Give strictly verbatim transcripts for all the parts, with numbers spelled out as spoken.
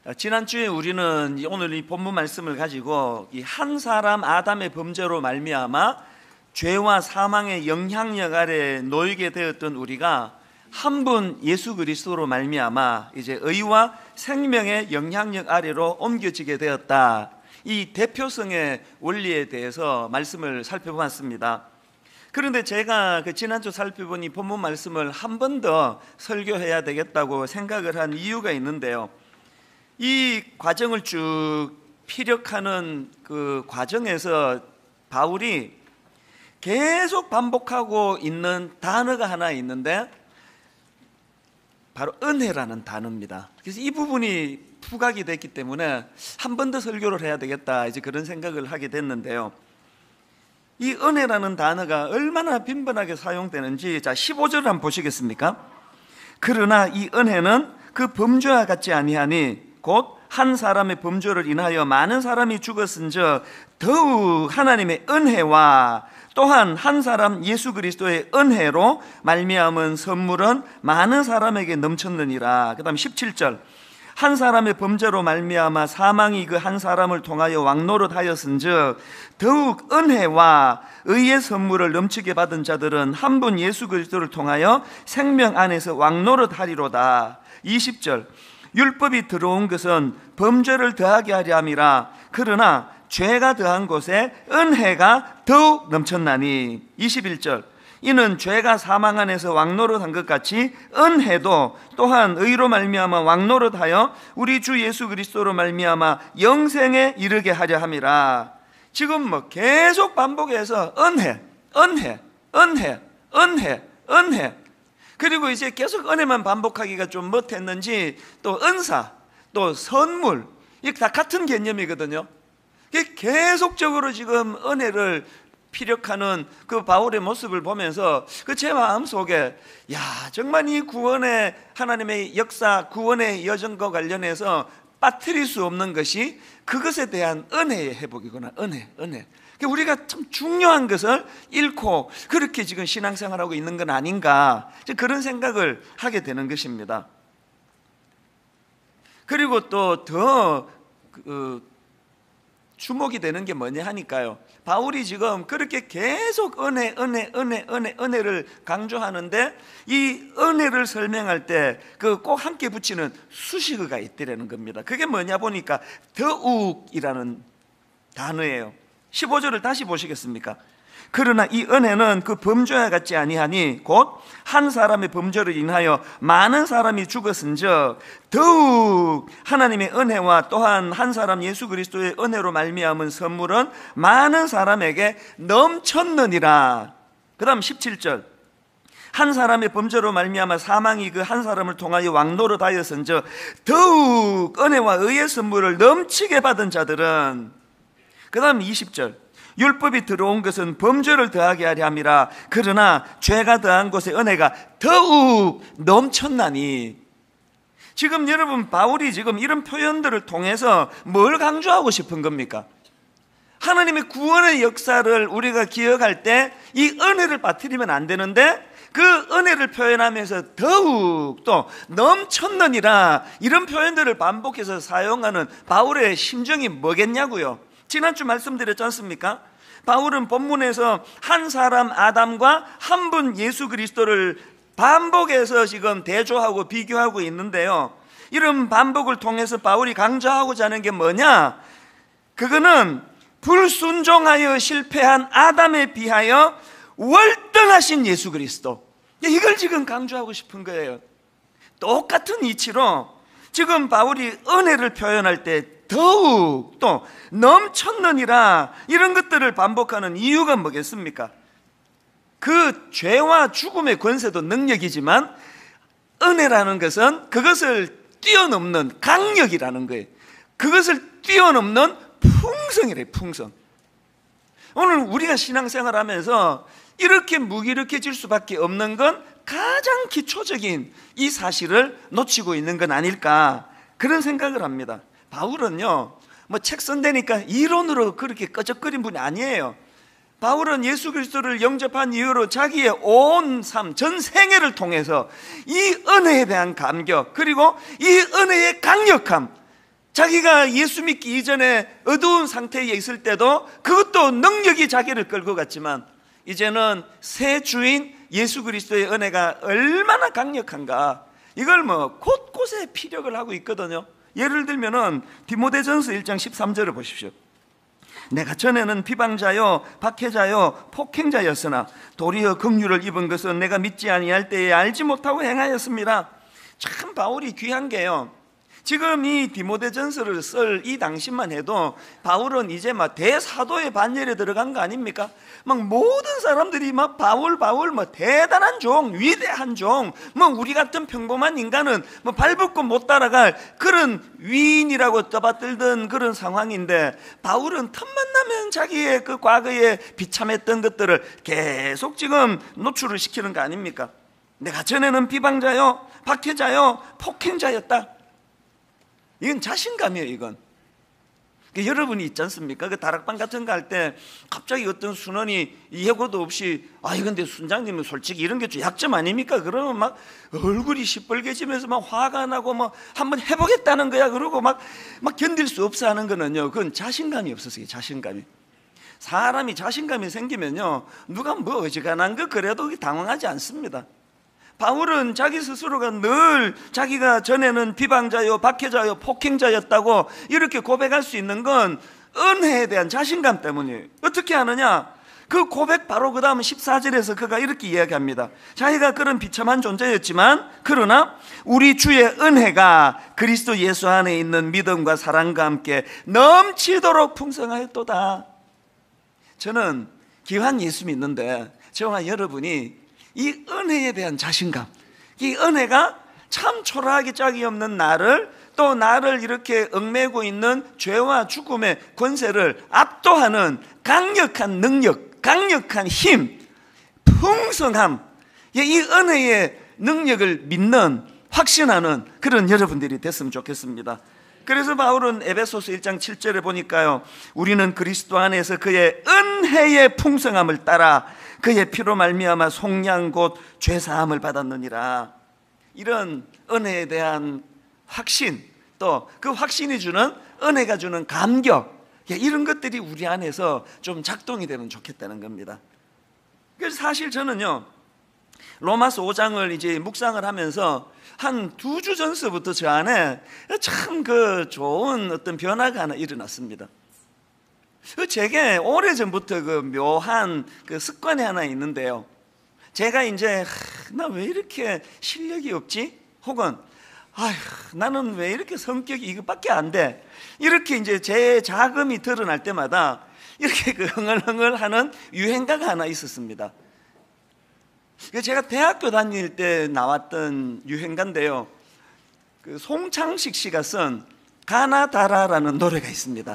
지난주에 우리는 오늘 이 본문 말씀을 가지고 이 한 사람 아담의 범죄로 말미암아 죄와 사망의 영향력 아래 놓이게 되었던 우리가 한 분 예수 그리스도로 말미암아 이제 의와 생명의 영향력 아래로 옮겨지게 되었다. 이 대표성의 원리에 대해서 말씀을 살펴봤습니다. 그런데 제가 그 지난주 살펴본 이 본문 말씀을 한 번 더 설교해야 되겠다고 생각을 한 이유가 있는데요. 이 과정을 쭉 피력하는 그 과정에서 바울이 계속 반복하고 있는 단어가 하나 있는데 바로 은혜라는 단어입니다. 그래서 이 부분이 부각이 됐기 때문에 한 번 더 설교를 해야 되겠다 이제 그런 생각을 하게 됐는데요. 이 은혜라는 단어가 얼마나 빈번하게 사용되는지 자 십오 절을 한번 보시겠습니까? 그러나 이 은혜는 그 범죄와 같지 아니하니 곧 한 사람의 범죄를 인하여 많은 사람이 죽었은즉 더욱 하나님의 은혜와 또한 한 사람 예수 그리스도의 은혜로 말미암은 선물은 많은 사람에게 넘쳤느니라. 그 다음 십칠 절 한 사람의 범죄로 말미암아 사망이 그 한 사람을 통하여 왕노릇하였은즉 더욱 은혜와 의의 선물을 넘치게 받은 자들은 한 분 예수 그리스도를 통하여 생명 안에서 왕노릇하리로다. 이십 절 율법이 들어온 것은 범죄를 더하게 하려 함이라. 그러나 죄가 더한 곳에 은혜가 더욱 넘쳤나니. 이십일 절 이는 죄가 사망 안에서 왕노릇한 것 같이 은혜도 또한 의로 말미암아 왕노릇하여 우리 주 예수 그리스도로 말미암아 영생에 이르게 하려 함이라. 지금 뭐 계속 반복해서 은혜, 은혜, 은혜, 은혜, 은혜. 그리고 이제 계속 은혜만 반복하기가 좀 못했는지 또 은사, 또 선물, 이게 다 같은 개념이거든요. 계속적으로 지금 은혜를 피력하는 그 바울의 모습을 보면서 그 제 마음속에 야 정말 이 구원의 하나님의 역사, 구원의 여정과 관련해서 빠뜨릴 수 없는 것이 그것에 대한 은혜의 회복이구나. 은혜, 은혜. 우리가 참 중요한 것을 잃고 그렇게 지금 신앙생활하고 있는 건 아닌가, 그런 생각을 하게 되는 것입니다. 그리고 또 더 그 주목이 되는 게 뭐냐 하니까요, 바울이 지금 그렇게 계속 은혜, 은혜, 은혜, 은혜, 은혜를 강조하는데 이 은혜를 설명할 때 그 꼭 함께 붙이는 수식어가 있더라는 겁니다. 그게 뭐냐 보니까 더욱이라는 단어예요. 십오 절을 다시 보시겠습니까? 그러나 이 은혜는 그 범죄와 같지 아니하니 곧 한 사람의 범죄를 인하여 많은 사람이 죽었은즉 더욱 하나님의 은혜와 또한 한 사람 예수 그리스도의 은혜로 말미암은 선물은 많은 사람에게 넘쳤느니라. 그 다음 십칠 절 한 사람의 범죄로 말미암아 사망이 그 한 사람을 통하여 왕노릇하였은즉 더욱 은혜와 의의 선물을 넘치게 받은 자들은. 그 다음 이십 절 율법이 들어온 것은 범죄를 더하게 하려 함이라. 그러나 죄가 더한 곳에 은혜가 더욱 넘쳤나니. 지금 여러분 바울이 지금 이런 표현들을 통해서 뭘 강조하고 싶은 겁니까? 하나님의 구원의 역사를 우리가 기억할 때 이 은혜를 빠뜨리면 안 되는데 그 은혜를 표현하면서 더욱 또 넘쳤느니라, 이런 표현들을 반복해서 사용하는 바울의 심정이 뭐겠냐고요. 지난주 말씀드렸지 않습니까? 바울은 본문에서 한 사람 아담과 한 분 예수 그리스도를 반복해서 지금 대조하고 비교하고 있는데요, 이런 반복을 통해서 바울이 강조하고자 하는 게 뭐냐? 그거는 불순종하여 실패한 아담에 비하여 월등하신 예수 그리스도, 이걸 지금 강조하고 싶은 거예요. 똑같은 이치로 지금 바울이 은혜를 표현할 때 더욱 또 넘쳤느니라, 이런 것들을 반복하는 이유가 뭐겠습니까? 그 죄와 죽음의 권세도 능력이지만 은혜라는 것은 그것을 뛰어넘는 강력이라는 거예요. 그것을 뛰어넘는 풍성이래요. 풍성. 오늘 우리가 신앙생활하면서 이렇게 무기력해질 수밖에 없는 건 가장 기초적인 이 사실을 놓치고 있는 건 아닐까, 그런 생각을 합니다. 바울은요 뭐 책 쓴다니까 이론으로 그렇게 끄적거린 분이 아니에요. 바울은 예수 그리스도를 영접한 이후로 자기의 온 삶, 전 생애를 통해서 이 은혜에 대한 감격, 그리고 이 은혜의 강력함, 자기가 예수 믿기 이전에 어두운 상태에 있을 때도 그것도 능력이 자기를 끌고 갔지만, 이제는 새 주인 예수 그리스도의 은혜가 얼마나 강력한가, 이걸 뭐 곳곳에 피력을 하고 있거든요. 예를 들면은 디모데전서 일 장 십삼 절을 보십시오. 내가 전에는 비방자요 박해자요 폭행자였으나 도리어 긍휼을 입은 것은 내가 믿지 아니할 때에 알지 못하고 행하였습니다. 참 바울이 귀한 게요, 지금 이 디모데전서를 쓸 이 당시만 해도 바울은 이제 막 대사도의 반열에 들어간 거 아닙니까? 막 모든 사람들이 막 바울 바울 뭐 대단한 종, 위대한 종, 뭐 우리 같은 평범한 인간은 뭐 발벗고 못 따라갈 그런 위인이라고 떠받들던 그런 상황인데, 바울은 틈만 나면 자기의 그 과거에 비참했던 것들을 계속 지금 노출을 시키는 거 아닙니까? 내가 전에는 비방자요 박해자요 폭행자였다. 이건 자신감이에요. 이건 여러분이 있지 않습니까? 그 다락방 같은 거 할 때 갑자기 어떤 순원이 예고도 없이, 아 근데 순장님은 솔직히 이런 게 좀 약점 아닙니까? 그러면 막 얼굴이 시뻘개지면서 막 화가 나고 뭐 한번 해보겠다는 거야. 그러고 막, 막 견딜 수 없어 하는 거는요, 그건 자신감이 없었어요. 자신감이. 사람이 자신감이 생기면요, 누가 뭐 어지간한 거 그래도 당황하지 않습니다. 바울은 자기 스스로가 늘 자기가 전에는 비방자요 박해자요 폭행자였다고 이렇게 고백할 수 있는 건 은혜에 대한 자신감 때문이에요. 어떻게 하느냐? 그 고백 바로 그 다음 십사 절에서 그가 이렇게 이야기합니다. 자기가 그런 비참한 존재였지만 그러나 우리 주의 은혜가 그리스도 예수 안에 있는 믿음과 사랑과 함께 넘치도록 풍성하였도다. 저는 기왕 예수 믿는데 저와 여러분이 이 은혜에 대한 자신감, 이 은혜가 참 초라하게 짝이 없는 나를, 또 나를 이렇게 얽매고 있는 죄와 죽음의 권세를 압도하는 강력한 능력, 강력한 힘, 풍성함, 이 은혜의 능력을 믿는, 확신하는 그런 여러분들이 됐으면 좋겠습니다. 그래서 바울은 에베소서 일 장 칠 절에 보니까요, 우리는 그리스도 안에서 그의 은혜의 풍성함을 따라 그의 피로 말미암아 속량 곧 죄사함을 받았느니라. 이런 은혜에 대한 확신, 또 그 확신이 주는, 은혜가 주는 감격, 이런 것들이 우리 안에서 좀 작동이 되면 좋겠다는 겁니다. 그래서 사실 저는요, 로마서 오 장을 이제 묵상을 하면서 한 두 주 전서부터 저 안에 참 그 좋은 어떤 변화가 하나 일어났습니다. 제게 오래전부터 그 묘한 그 습관이 하나 있는데요, 제가 이제 나 왜 이렇게 실력이 없지? 혹은 아휴 나는 왜 이렇게 성격이 이것밖에 안 돼? 이렇게 이제 제 자금이 드러날 때마다 이렇게 그 흥얼흥얼하는 유행가가 하나 있었습니다. 제가 대학교 다닐 때 나왔던 유행가인데요, 그 송창식 씨가 쓴 가나다라라는 노래가 있습니다.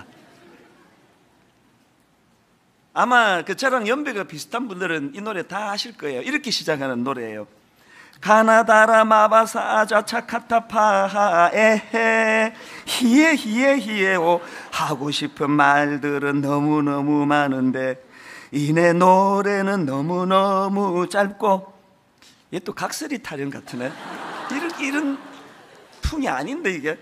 아마 그 저랑 연배가 비슷한 분들은 이 노래 다 아실 거예요. 이렇게 시작하는 노래예요. 가나다라 마바사 아자차카타파하 에헤 히에 히에 히에오. 하고 싶은 말들은 너무너무 많은데 이내 노래는 너무너무 짧고. 얘 또 각설이 타령 같으네. 이런, 이런 풍이 아닌데 이게.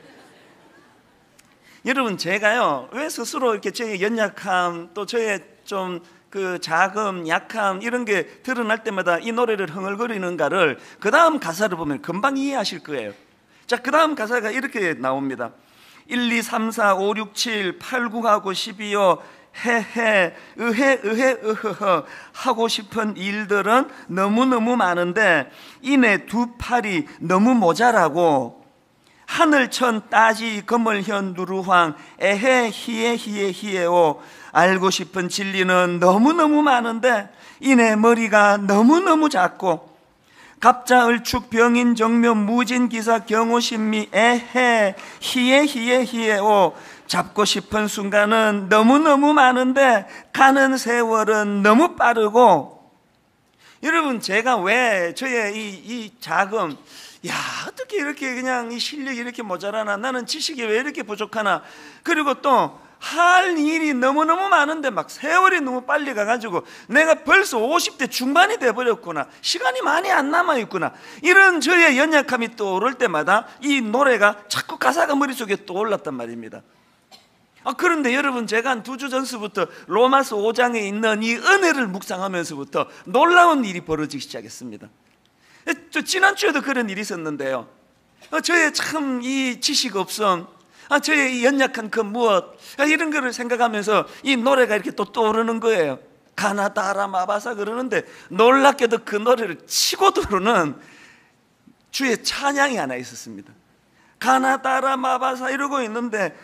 여러분, 제가요 왜 스스로 이렇게 저의 연약함, 또 저의 좀 그 자금, 약함 이런 게 드러날 때마다 이 노래를 흥얼거리는가를 그 다음 가사를 보면 금방 이해하실 거예요. 자, 그 다음 가사가 이렇게 나옵니다. 일, 이, 삼, 사, 오, 육, 칠, 팔, 구하고 십이요 헤헤 으헤 으헤 으흐허. 하고 싶은 일들은 너무너무 많은데 이내 두 팔이 너무 모자라고. 하늘천 따지 거물현 누루황 에헤 히에 히에 히에오. 알고 싶은 진리는 너무너무 많은데 이내 머리가 너무너무 작고. 갑자 을축 병인 정묘 무진기사 경호신미 에헤 히에 히에 히에오. 잡고 싶은 순간은 너무너무 많은데 가는 세월은 너무 빠르고. 여러분, 제가 왜 저의 이, 이 자금, 야 어떻게 이렇게 그냥 이 실력이 이렇게 모자라나, 나는 지식이 왜 이렇게 부족하나, 그리고 또 할 일이 너무너무 많은데 막 세월이 너무 빨리 가가지고 내가 벌써 오십 대 중반이 돼버렸구나, 시간이 많이 안 남아있구나, 이런 저의 연약함이 떠오를 때마다 이 노래가 자꾸 가사가 머릿속에 떠올랐단 말입니다. 아, 그런데 여러분, 제가 한 두 주 전서부터 로마서 오 장에 있는 이 은혜를 묵상하면서부터 놀라운 일이 벌어지기 시작했습니다. 저 지난주에도 그런 일이 있었는데요, 아, 저의 참 이 지식 없음, 아, 저의 이 연약한 그 무엇, 아, 이런 거를 생각하면서 이 노래가 이렇게 또 떠오르는 거예요. 가나다라 마바사 그러는데 놀랍게도 그 노래를 치고 들어오는 주의 찬양이 하나 있었습니다. 가나다라 마바사 이러고 있는데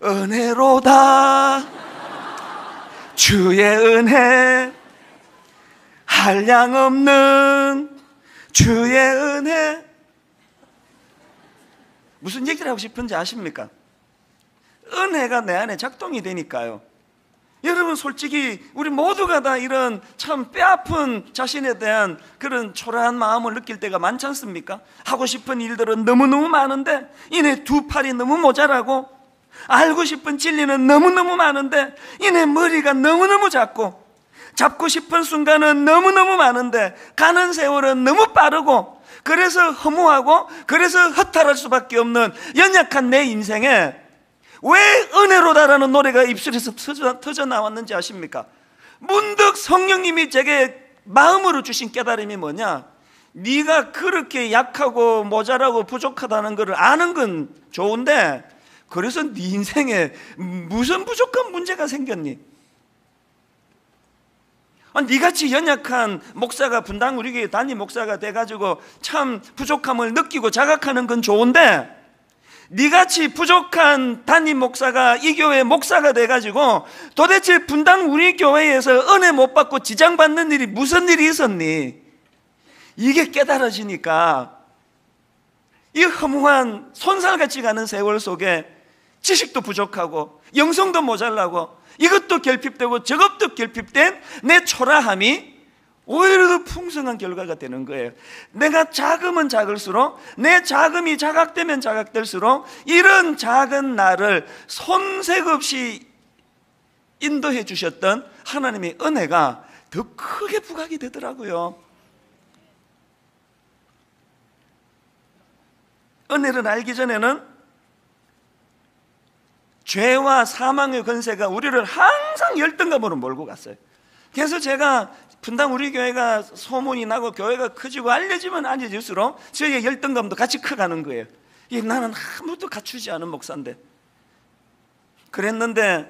은혜로다 주의 은혜, 한량없는 주의 은혜. 무슨 얘기를 하고 싶은지 아십니까? 은혜가 내 안에 작동이 되니까요. 여러분, 솔직히 우리 모두가 다 이런 참 뼈아픈 자신에 대한 그런 초라한 마음을 느낄 때가 많지 않습니까? 하고 싶은 일들은 너무너무 많은데 이내 두 팔이 너무 모자라고, 알고 싶은 진리는 너무너무 많은데 이내 머리가 너무너무 작고, 잡고 싶은 순간은 너무너무 많은데 가는 세월은 너무 빠르고, 그래서 허무하고 그래서 허탈할 수밖에 없는 연약한 내 인생에 왜 은혜로다라는 노래가 입술에서 터져, 터져 나왔는지 아십니까? 문득 성령님이 제게 마음으로 주신 깨달음이 뭐냐, 네가 그렇게 약하고 모자라고 부족하다는 것을 아는 건 좋은데 그래서 네 인생에 무슨 부족한 문제가 생겼니? 아, 네같이 연약한 목사가 분당 우리 교회 담임 목사가 돼가지고 참 부족함을 느끼고 자각하는 건 좋은데, 네같이 부족한 담임 목사가 이 교회 목사가 돼가지고 도대체 분당 우리 교회에서 은혜 못 받고 지장받는 일이 무슨 일이 있었니? 이게 깨달아지니까 이 허무한 손살같이 가는 세월 속에 지식도 부족하고 영성도 모자라고 이것도 결핍되고 저것도 결핍된 내 초라함이 오히려 더 풍성한 결과가 되는 거예요. 내가 작으면 작을수록, 내 자금이 자각되면 자각될수록 이런 작은 나를 손색 없이 인도해 주셨던 하나님의 은혜가 더 크게 부각이 되더라고요. 은혜를 알기 전에는 죄와 사망의 권세가 우리를 항상 열등감으로 몰고 갔어요. 그래서 제가 분당 우리 교회가 소문이 나고 교회가 커지고 알려지면 알려질수록 저희의 열등감도 같이 커가는 거예요. 나는 아무것도 갖추지 않은 목사인데, 그랬는데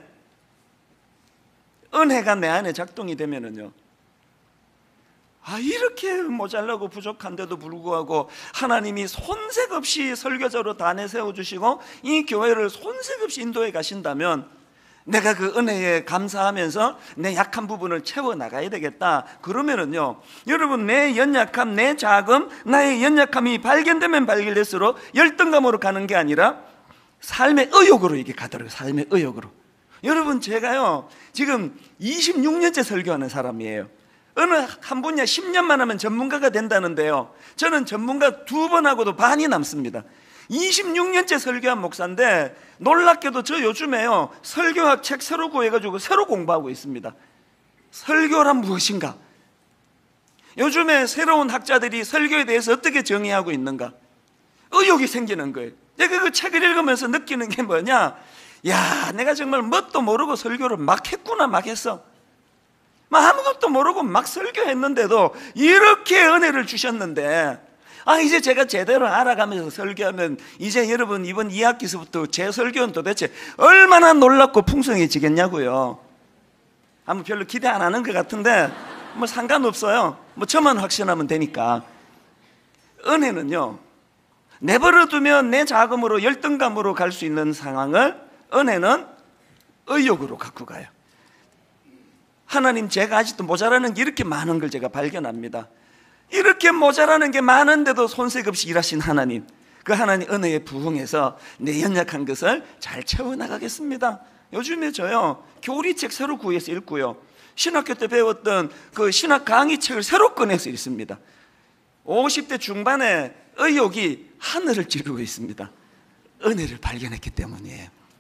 은혜가 내 안에 작동이 되면은요, 아, 이렇게 모자라고 부족한데도 불구하고 하나님이 손색 없이 설교자로 다 내세워주시고 이 교회를 손색 없이 인도해 가신다면 내가 그 은혜에 감사하면서 내 약한 부분을 채워나가야 되겠다. 그러면은요, 여러분, 내 연약함, 내 자금, 나의 연약함이 발견되면 발견될수록 열등감으로 가는 게 아니라 삶의 의욕으로 이게 가더라고요. 삶의 의욕으로. 여러분, 제가요 지금 이십육 년째 설교하는 사람이에요. 어느 한 분야 십 년만 하면 전문가가 된다는데요, 저는 전문가 두 번 하고도 반이 남습니다. 이십육 년째 설교한 목사인데 놀랍게도 저 요즘에요 설교학 책 새로 구해가지고 새로 공부하고 있습니다. 설교란 무엇인가? 요즘에 새로운 학자들이 설교에 대해서 어떻게 정의하고 있는가? 의욕이 생기는 거예요. 내가 그 책을 읽으면서 느끼는 게 뭐냐, 야, 내가 정말 뭣도 모르고 설교를 막 했구나, 막 했어. 막 아무것도 모르고 막 설교했는데도 이렇게 은혜를 주셨는데, 아, 이제 제가 제대로 알아가면서 설교하면 이제 여러분 이번 이 학기서부터 제 설교는 도대체 얼마나 놀랍고 풍성해지겠냐고요. 아무 별로 기대 안 하는 것 같은데 뭐 상관없어요. 뭐 저만 확신하면 되니까. 은혜는요, 내버려두면 내 자금으로 열등감으로 갈 수 있는 상황을 은혜는 의욕으로 갖고 가요. 하나님, 제가 아직도 모자라는 게 이렇게 많은 걸 제가 발견합니다. 이렇게 모자라는 게 많은데도 손색 없이 일하신 하나님, 그 하나님 은혜에 부응해서 내 연약한 것을 잘 채워나가겠습니다. 요즘에 저요 교리책 새로 구해서 읽고요, 신학교 때 배웠던 그 신학 강의책을 새로 꺼내서 읽습니다. 오십 대 중반에 의욕이 하늘을 찌르고 있습니다. 은혜를 발견했기 때문이에요.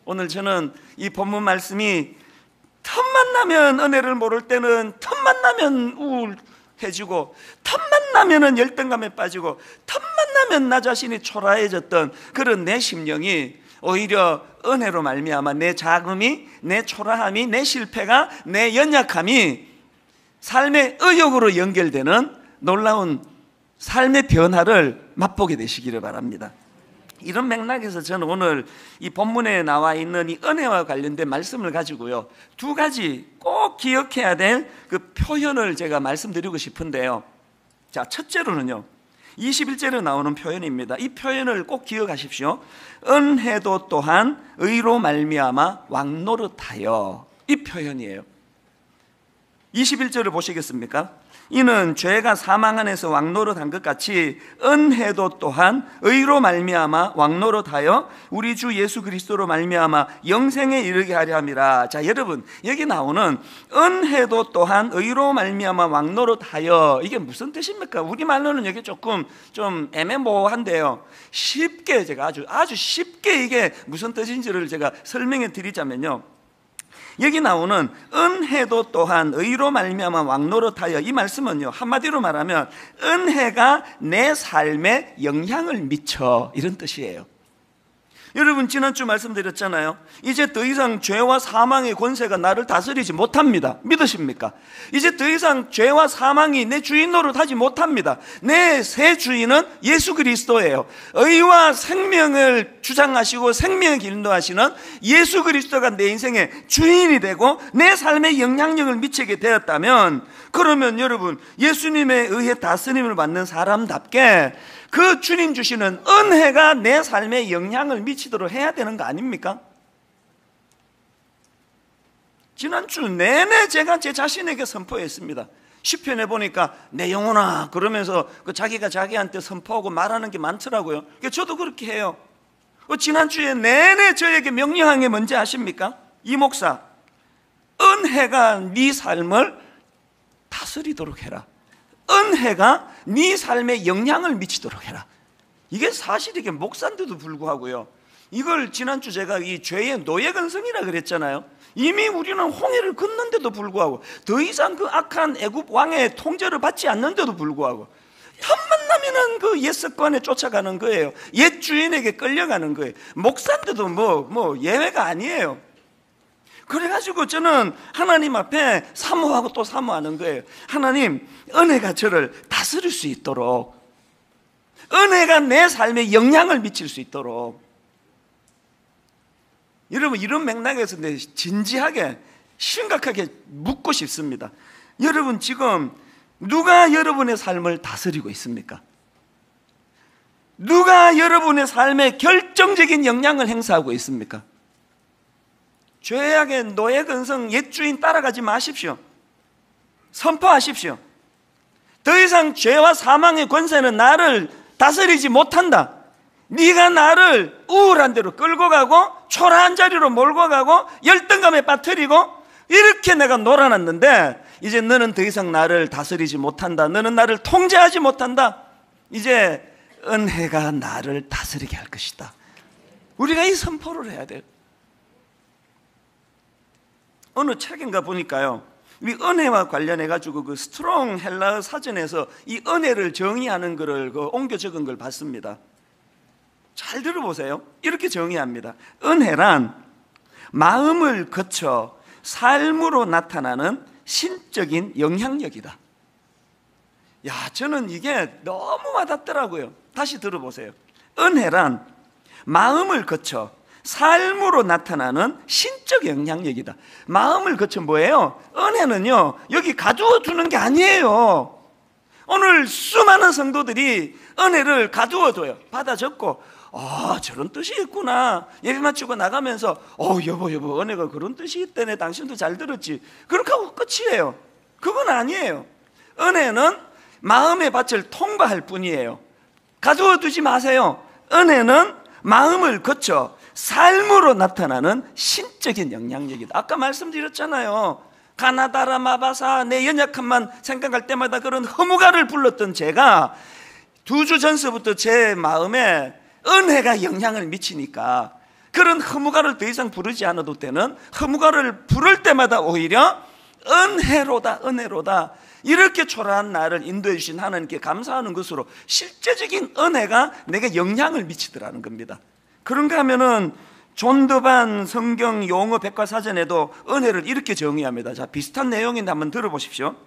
오늘 저는 이 본문 말씀이 틈만 나면 은혜를 모를 때는 틈만 나면 우울해지고 틈만 나면은 열등감에 빠지고 틈만 나면 나 자신이 초라해졌던 그런 내 심령이 오히려 은혜로 말미암아 내 자금이, 내 초라함이, 내 실패가, 내 연약함이 삶의 의욕으로 연결되는 놀라운 삶의 변화를 맛보게 되시기를 바랍니다. 이런 맥락에서 저는 오늘 이 본문에 나와 있는 이 은혜와 관련된 말씀을 가지고요, 두 가지 꼭 기억해야 될 그 표현을 제가 말씀드리고 싶은데요. 자, 첫째로는요, 이십일 절에 나오는 표현입니다. 이 표현을 꼭 기억하십시오. 은혜도 또한 의로 말미암아 왕노릇하여, 이 표현이에요. 이십일 절을 보시겠습니까? 이는 죄가 사망 안에서 왕노릇한 것 같이 은혜도 또한 의로 말미암아 왕노릇하여 우리 주 예수 그리스도로 말미암아 영생에 이르게 하려 함이라. 자, 여러분, 여기 나오는 은혜도 또한 의로 말미암아 왕노릇하여, 이게 무슨 뜻입니까? 우리말로는 여기 조금 좀 애매모호한데요, 쉽게 제가 아주 아주 쉽게 이게 무슨 뜻인지를 제가 설명해 드리자면요, 여기 나오는 은혜도 또한 의로 말미암아 왕노릇하여, 이 말씀은요, 한마디로 말하면 은혜가 내 삶에 영향을 미쳐, 이런 뜻이에요. 여러분, 지난주 말씀드렸잖아요. 이제 더 이상 죄와 사망의 권세가 나를 다스리지 못합니다. 믿으십니까? 이제 더 이상 죄와 사망이 내 주인 노릇하지 못합니다. 내 새 주인은 예수 그리스도예요. 의와 생명을 주장하시고 생명의 길 인도하시는 예수 그리스도가 내 인생의 주인이 되고 내 삶에 영향력을 미치게 되었다면, 그러면 여러분, 예수님에 의해 다스림을 받는 사람답게 그 주님 주시는 은혜가 내 삶에 영향을 미치도록 해야 되는 거 아닙니까? 지난주 내내 제가 제 자신에게 선포했습니다. 시편에 보니까 내 영혼아 그러면서 그 자기가 자기한테 선포하고 말하는 게 많더라고요. 저도 그렇게 해요. 지난주에 내내 저에게 명령한 게 뭔지 아십니까? 이 목사, 은혜가 네 삶을 다스리도록 해라. 은혜가 네 삶에 영향을 미치도록 해라. 이게 사실 이게 목사인데도 불구하고요, 이걸 지난주 제가 이 죄의 노예근성이라 그랬잖아요. 이미 우리는 홍해를 걷는데도 불구하고, 더 이상 그 악한 애굽 왕의 통제를 받지 않는데도 불구하고 틈만 나면은 그 옛 습관에 쫓아가는 거예요. 옛 주인에게 끌려가는 거예요. 목사인데도 뭐, 뭐 예외가 아니에요. 그래가지고 저는 하나님 앞에 사모하고 또 사모하는 거예요. 하나님, 은혜가 저를 다스릴 수 있도록, 은혜가 내 삶에 영향을 미칠 수 있도록. 여러분, 이런 맥락에서 내 진지하게 심각하게 묻고 싶습니다. 여러분, 지금 누가 여러분의 삶을 다스리고 있습니까? 누가 여러분의 삶에 결정적인 영향을 행사하고 있습니까? 죄악의 노예근성 옛 주인 따라가지 마십시오. 선포하십시오. 더 이상 죄와 사망의 권세는 나를 다스리지 못한다. 네가 나를 우울한 데로 끌고 가고 초라한 자리로 몰고 가고 열등감에 빠뜨리고 이렇게 내가 놀아놨는데, 이제 너는 더 이상 나를 다스리지 못한다. 너는 나를 통제하지 못한다. 이제 은혜가 나를 다스리게 할 것이다. 우리가 이 선포를 해야 돼요. 어느 책인가 보니까요, 이 은혜와 관련해가지고 그 스트롱 헬라어 사전에서 이 은혜를 정의하는 것을 그 옮겨 적은 걸 봤습니다. 잘 들어보세요. 이렇게 정의합니다. 은혜란 마음을 거쳐 삶으로 나타나는 신적인 영향력이다. 야, 저는 이게 너무 와닿더라고요. 다시 들어보세요. 은혜란 마음을 거쳐 삶으로 나타나는 신적 영향력이다. 마음을 거쳐 뭐예요? 은혜는요, 여기 가두어 두는 게 아니에요. 오늘 수많은 성도들이 은혜를 가두어 둬요. 받아 적고, 아, 저런 뜻이 있구나. 예배 마치고 나가면서, 어, 여보, 여보, 은혜가 그런 뜻이 있다네. 당신도 잘 들었지. 그렇게 하고 끝이에요. 그건 아니에요. 은혜는 마음의 밭을 통과할 뿐이에요. 가두어 두지 마세요. 은혜는 마음을 거쳐 삶으로 나타나는 신적인 영향력이다. 아까 말씀드렸잖아요. 가나다라 마바사, 내 연약함만 생각할 때마다 그런 허무가를 불렀던 제가 두 주 전서부터 제 마음에 은혜가 영향을 미치니까 그런 허무가를 더 이상 부르지 않아도 되는, 허무가를 부를 때마다 오히려 은혜로다 은혜로다 이렇게 초라한 나를 인도해 주신 하나님께 감사하는 것으로 실제적인 은혜가 내게 영향을 미치더라는 겁니다. 그런가 하면은 존드반 성경 용어 백과사전에도 은혜를 이렇게 정의합니다. 자, 비슷한 내용인데 한번 들어보십시오.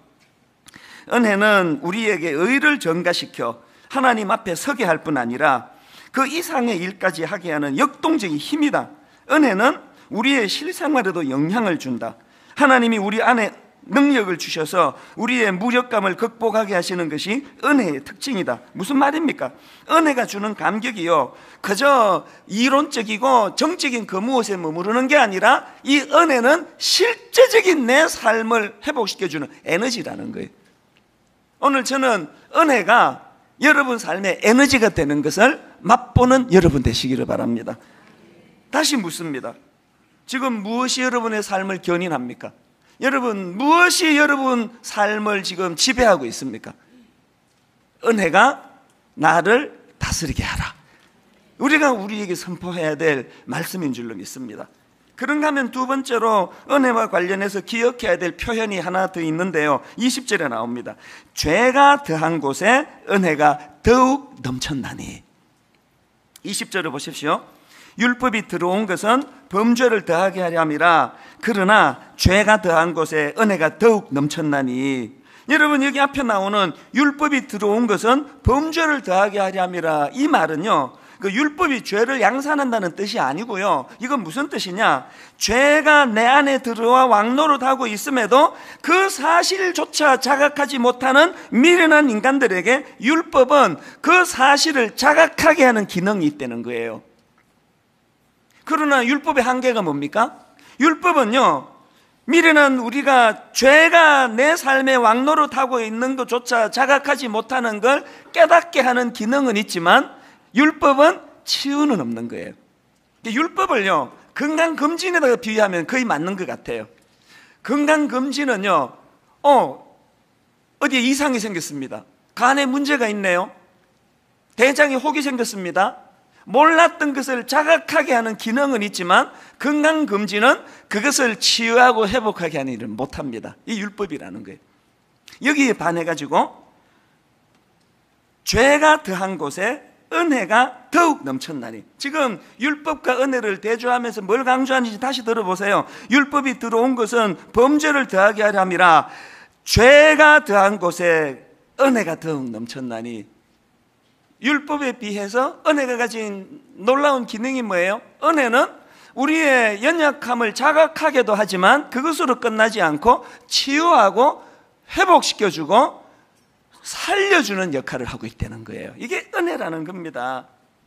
은혜는 우리에게 의를 전가시켜 하나님 앞에 서게 할 뿐 아니라 그 이상의 일까지 하게 하는 역동적인 힘이다. 은혜는 우리의 실생활에도 영향을 준다. 하나님이 우리 안에 능력을 주셔서 우리의 무력감을 극복하게 하시는 것이 은혜의 특징이다. 무슨 말입니까? 은혜가 주는 감격이요, 그저 이론적이고 정적인 그 무엇에 머무르는 게 아니라 이 은혜는 실제적인 내 삶을 회복시켜주는 에너지라는 거예요. 오늘 저는 은혜가 여러분 삶의 에너지가 되는 것을 맛보는 여러분 되시기를 바랍니다. 다시 묻습니다. 지금 무엇이 여러분의 삶을 견인합니까? 여러분, 무엇이 여러분 삶을 지금 지배하고 있습니까? 은혜가 나를 다스리게 하라. 우리가 우리에게 선포해야 될 말씀인 줄로 믿습니다. 그런가 하면 두 번째로 은혜와 관련해서 기억해야 될 표현이 하나 더 있는데요, 이십 절에 나옵니다. 죄가 더한 곳에 은혜가 더욱 넘쳤나니. 이십 절을 보십시오. 율법이 들어온 것은 범죄를 더하게 하려 함이라. 그러나 죄가 더한 곳에 은혜가 더욱 넘쳤나니. 여러분, 여기 앞에 나오는 율법이 들어온 것은 범죄를 더하게 하려 함이라, 이 말은요, 그 율법이 죄를 양산한다는 뜻이 아니고요, 이건 무슨 뜻이냐, 죄가 내 안에 들어와 왕노릇하고 있음에도 그 사실조차 자각하지 못하는 미련한 인간들에게 율법은 그 사실을 자각하게 하는 기능이 있다는 거예요. 그러나 율법의 한계가 뭡니까? 율법은요, 미련한 우리가 죄가 내 삶에 왕노릇하고 있는 것조차 자각하지 못하는 걸 깨닫게 하는 기능은 있지만 율법은 치유는 없는 거예요. 율법을요, 건강검진에다가 비유하면 거의 맞는 것 같아요. 건강검진은요, 어, 어디에 이상이 생겼습니다. 간에 문제가 있네요. 대장에 혹이 생겼습니다. 몰랐던 것을 자각하게 하는 기능은 있지만 건강검진은 그것을 치유하고 회복하게 하는 일을 못합니다. 이 율법이라는 거예요. 여기에 반해가지고 죄가 더한 곳에 은혜가 더욱 넘쳤나니. 지금 율법과 은혜를 대조하면서 뭘 강조하는지 다시 들어보세요. 율법이 들어온 것은 범죄를 더하게 하려 함이라. 죄가 더한 곳에 은혜가 더욱 넘쳤나니. 율법에 비해서 은혜가 가진 놀라운 기능이 뭐예요? 은혜는 우리의 연약함을 자각하게도 하지만 그것으로 끝나지 않고 치유하고 회복시켜주고 살려주는 역할을 하고 있다는 거예요. 이게 은혜라는 겁니다.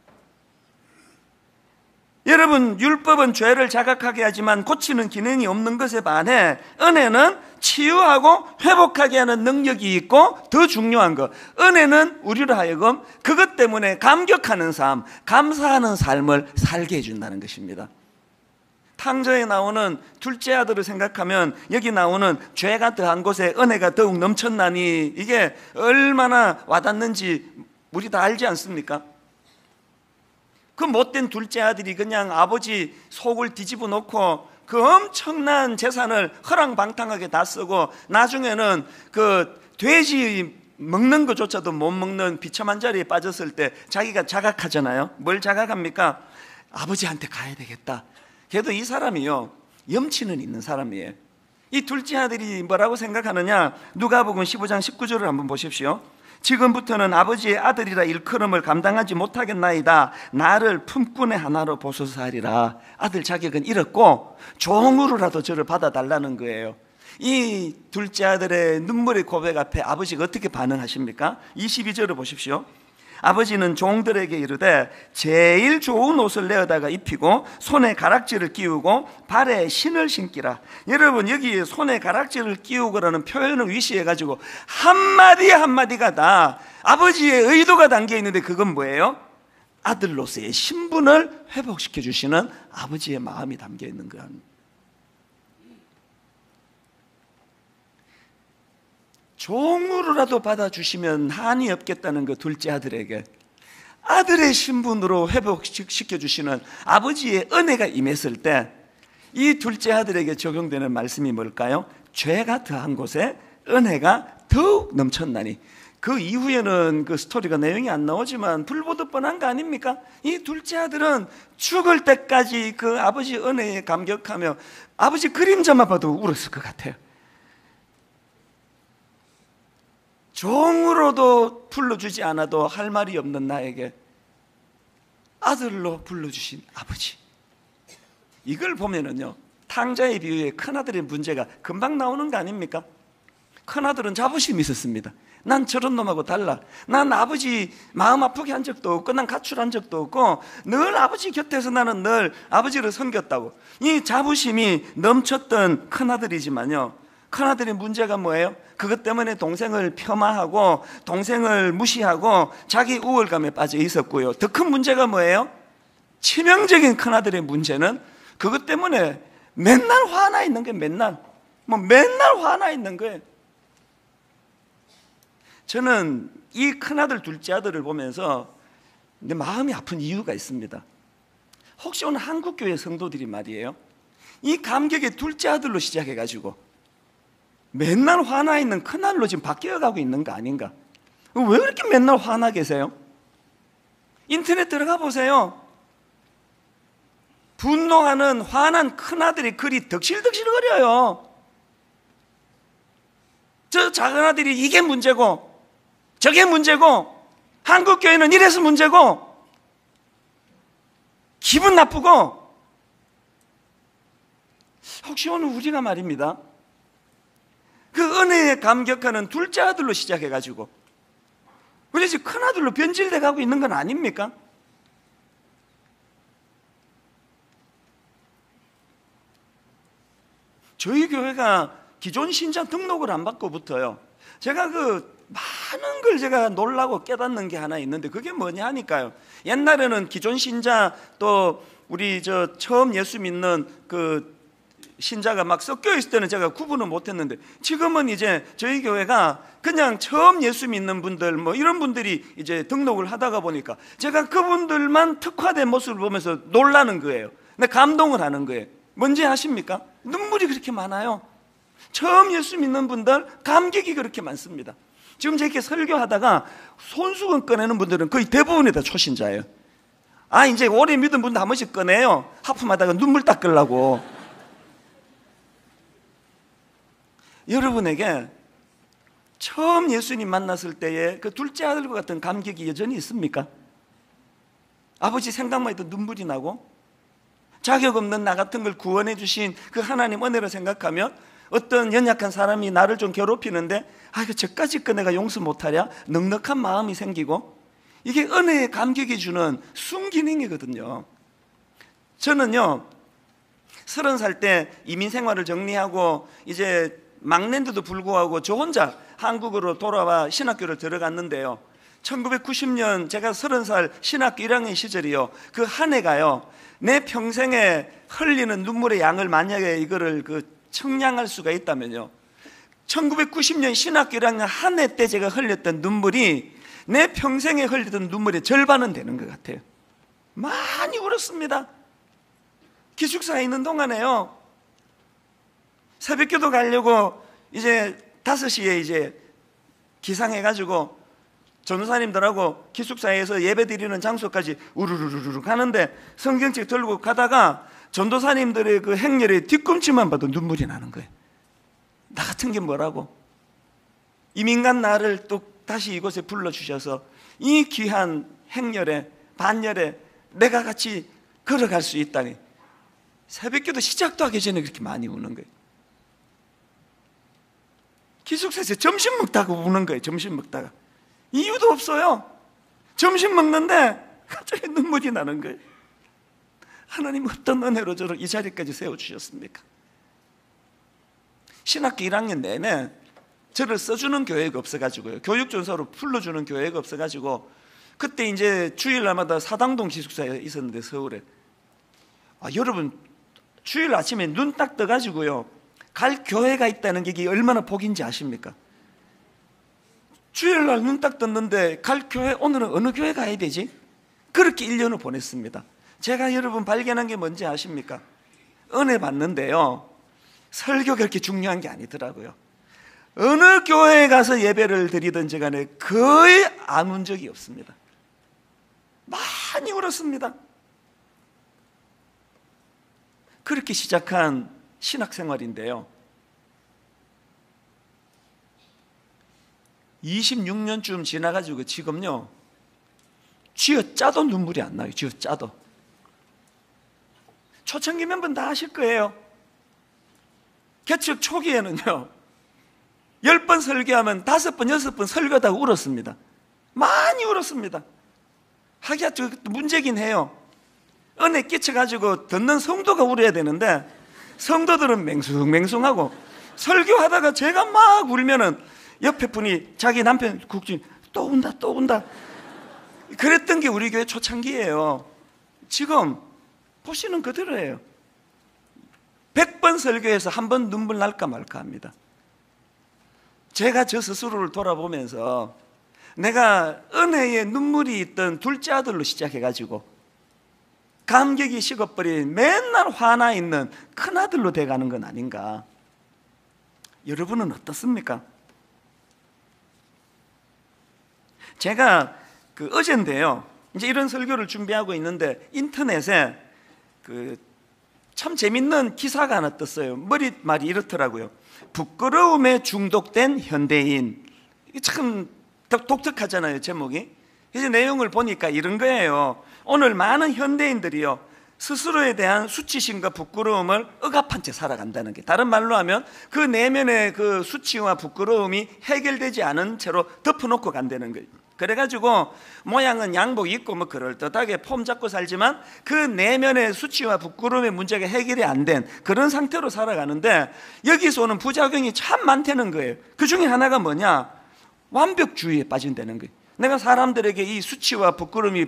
여러분, 율법은 죄를 자각하게 하지만 고치는 기능이 없는 것에 반해 은혜는 치유하고 회복하게 하는 능력이 있고, 더 중요한 것, 은혜는 우리로 하여금 그것 때문에 감격하는 삶, 감사하는 삶을 살게 해준다는 것입니다. 탕저에 나오는 둘째 아들을 생각하면 여기 나오는 죄가 더한 곳에 은혜가 더욱 넘쳤나니, 이게 얼마나 와닿는지 우리 다 알지 않습니까? 그 못된 둘째 아들이 그냥 아버지 속을 뒤집어 놓고 그 엄청난 재산을 허랑방탕하게 다 쓰고 나중에는 그 돼지 먹는 것조차도 못 먹는 비참한 자리에 빠졌을 때 자기가 자각하잖아요. 뭘 자각합니까? 아버지한테 가야 되겠다. 그래도 이 사람이요, 염치는 있는 사람이에요. 이 둘째 아들이 뭐라고 생각하느냐, 누가복음 십오 장 십구 절을 한번 보십시오. 지금부터는 아버지의 아들이라 일컬음을 감당하지 못하겠나이다. 나를 품꾼의 하나로 보소서 하리라. 아들 자격은 잃었고 종으로라도 저를 받아달라는 거예요. 이 둘째 아들의 눈물의 고백 앞에 아버지가 어떻게 반응하십니까? 이십이 절을 보십시오. 아버지는 종들에게 이르되 제일 좋은 옷을 내어다가 입히고 손에 가락지를 끼우고 발에 신을 신기라. 여러분, 여기 손에 가락지를 끼우고라는 표현을 위시해가지고 한마디 한마디가 다 아버지의 의도가 담겨 있는데, 그건 뭐예요? 아들로서의 신분을 회복시켜 주시는 아버지의 마음이 담겨 있는 거야. 종으로라도 받아주시면 한이 없겠다는 거, 둘째 아들에게. 아들의 신분으로 회복시켜주시는 아버지의 은혜가 임했을 때 이 둘째 아들에게 적용되는 말씀이 뭘까요? 죄가 더한 곳에 은혜가 더욱 넘쳤나니. 그 이후에는 그 스토리가 내용이 안 나오지만 불보듯 뻔한 거 아닙니까? 이 둘째 아들은 죽을 때까지 그 아버지 은혜에 감격하며 아버지 그림자만 봐도 울었을 것 같아요. 종으로도 불러주지 않아도 할 말이 없는 나에게 아들로 불러주신 아버지. 이걸 보면은요, 탕자의 비유에 큰아들의 문제가 금방 나오는 거 아닙니까? 큰아들은 자부심이 있었습니다. 난 저런 놈하고 달라. 난 아버지 마음 아프게 한 적도 없고 난 가출한 적도 없고 늘 아버지 곁에서 나는 늘 아버지를 섬겼다고. 이 자부심이 넘쳤던 큰아들이지만요, 큰아들의 문제가 뭐예요? 그것 때문에 동생을 폄하하고 동생을 무시하고 자기 우월감에 빠져 있었고요. 더 큰 문제가 뭐예요? 치명적인 큰아들의 문제는 그것 때문에 맨날 화나 있는 거예요. 맨날 뭐 맨날 화나 있는 거예요. 저는 이 큰아들 둘째 아들을 보면서 내 마음이 아픈 이유가 있습니다. 혹시 오늘 한국교회 성도들이 말이에요, 이 감격의 둘째 아들로 시작해가지고 맨날 화나 있는 큰아들로 지금 바뀌어가고 있는 거 아닌가? 왜 그렇게 맨날 화나 계세요? 인터넷 들어가 보세요. 분노하는 화난 큰아들의 글이 덕실덕실거려요. 저 작은아들이 이게 문제고 저게 문제고 한국교회는 이래서 문제고 기분 나쁘고. 혹시 오늘 우리가 말입니다, 그 은혜에 감격하는 둘째 아들로 시작해가지고 우리 지금 큰아들로 변질돼 가고 있는 건 아닙니까? 저희 교회가 기존 신자 등록을 안 받고부터요, 제가 그 많은 걸 제가 놀라고 깨닫는 게 하나 있는데 그게 뭐냐 하니까요, 옛날에는 기존 신자 또 우리 저 처음 예수 믿는 그 신자가 막 섞여 있을 때는 제가 구분을 못했는데 지금은 이제 저희 교회가 그냥 처음 예수 믿는 분들 뭐 이런 분들이 이제 등록을 하다가 보니까 제가 그분들만 특화된 모습을 보면서 놀라는 거예요. 근데 감동을 하는 거예요. 뭔지 아십니까? 눈물이 그렇게 많아요. 처음 예수 믿는 분들 감격이 그렇게 많습니다. 지금 저렇게 설교하다가 손수건 꺼내는 분들은 거의 대부분이 다 초신자예요. 아, 이제 오래 믿은 분들 한 번씩 꺼내요. 하품하다가 눈물 닦으려고. 여러분에게 처음 예수님 만났을 때의 그 둘째 아들과 같은 감격이 여전히 있습니까? 아버지 생각만 해도 눈물이 나고 자격 없는 나 같은 걸 구원해 주신 그 하나님 은혜를 생각하면 어떤 연약한 사람이 나를 좀 괴롭히는데 아, 이거 저까지 거 내가 용서 못하랴? 넉넉한 마음이 생기고, 이게 은혜의 감격이 주는 순기능이거든요. 저는요, 서른 살 때 이민 생활을 정리하고 이제 막내인데도 불구하고 저 혼자 한국으로 돌아와 신학교를 들어갔는데요, 천구백구십 년 제가 서른 살 신학교 일 학년 시절이요, 그 한 해가요, 내 평생에 흘리는 눈물의 양을 만약에 이거를 그 청량할 수가 있다면요, 천구백구십 년 신학교 일 학년 한 해 때 제가 흘렸던 눈물이 내 평생에 흘렸던 눈물의 절반은 되는 것 같아요. 많이 울었습니다. 기숙사에 있는 동안에요, 새벽기도 가려고 이제 다섯 시에 이제 기상해가지고 전도사님들하고 기숙사에서 예배 드리는 장소까지 우르르르르 가는데 성경책 들고 가다가 전도사님들의 그 행렬의 뒤꿈치만 봐도 눈물이 나는 거예요. 나 같은 게 뭐라고? 이민간 나를 또 다시 이곳에 불러주셔서 이 귀한 행렬에 반열에 내가 같이 걸어갈 수 있다니. 새벽기도 시작도 하기 전에 그렇게 많이 우는 거예요. 기숙사에서 점심 먹다가 우는 거예요. 점심 먹다가 이유도 없어요. 점심 먹는데 갑자기 눈물이 나는 거예요. 하나님 어떤 은혜로 저를 이 자리까지 세워주셨습니까? 신학기 일 학년 내내 저를 써주는 교회가 없어가지고요, 교육전사로 불러주는 교회가 없어가지고 그때 이제 주일날마다 사당동 기숙사에 있었는데 서울에. 아, 여러분 주일 아침에 눈 딱 떠가지고요 갈 교회가 있다는 게 이게 얼마나 복인지 아십니까? 주일날 눈 딱 떴는데 갈 교회, 오늘은 어느 교회 가야 되지? 그렇게 일 년을 보냈습니다. 제가 여러분 발견한 게 뭔지 아십니까? 은혜 받는데요, 설교가 그렇게 중요한 게 아니더라고요. 어느 교회에 가서 예배를 드리든지 간에 거의 안 운 적이 없습니다. 많이 울었습니다. 그렇게 시작한 신학생활인데요, 이십육 년쯤 지나가지고 지금요, 쥐어짜도 눈물이 안 나요. 쥐어짜도. 초창기 멤버는 다 아실 거예요. 개척 초기에는요, 열 번 설교하면 다섯 번, 여섯 번 설교하다가 울었습니다. 많이 울었습니다. 하기야 저 문제긴 해요. 은혜 끼쳐가지고 듣는 성도가 울어야 되는데 성도들은 맹숭맹숭하고, 설교하다가 제가 막 울면은 옆에 분이 자기 남편 국진 또 운다 또 운다 그랬던 게 우리 교회 초창기예요. 지금 보시는 그대로예요. 백 번 설교해서 한 번 눈물 날까 말까 합니다. 제가 저 스스로를 돌아보면서 내가 은혜에 눈물이 있던 둘째 아들로 시작해가지고 감격이 식어버린 맨날 화나 있는 큰아들로 돼가는 건 아닌가. 여러분은 어떻습니까? 제가 그 어젠데요, 이제 이런 설교를 준비하고 있는데 인터넷에 그 참 재밌는 기사가 하나 떴어요. 머릿말이 이렇더라고요. 부끄러움에 중독된 현대인. 참 독특하잖아요, 제목이. 그래서 내용을 보니까 이런 거예요. 오늘 많은 현대인들이요, 스스로에 대한 수치심과 부끄러움을 억압한 채 살아간다는 게, 다른 말로 하면 그 내면의 그 수치와 부끄러움이 해결되지 않은 채로 덮어놓고 간다는 거예요. 그래가지고 모양은 양복 입고 뭐 그럴듯하게 폼 잡고 살지만 그 내면의 수치와 부끄러움의 문제가 해결이 안 된 그런 상태로 살아가는데, 여기서 오는 부작용이 참 많다는 거예요. 그 중에 하나가 뭐냐? 완벽주의에 빠진다는 거예요. 내가 사람들에게 이 수치와 부끄러움이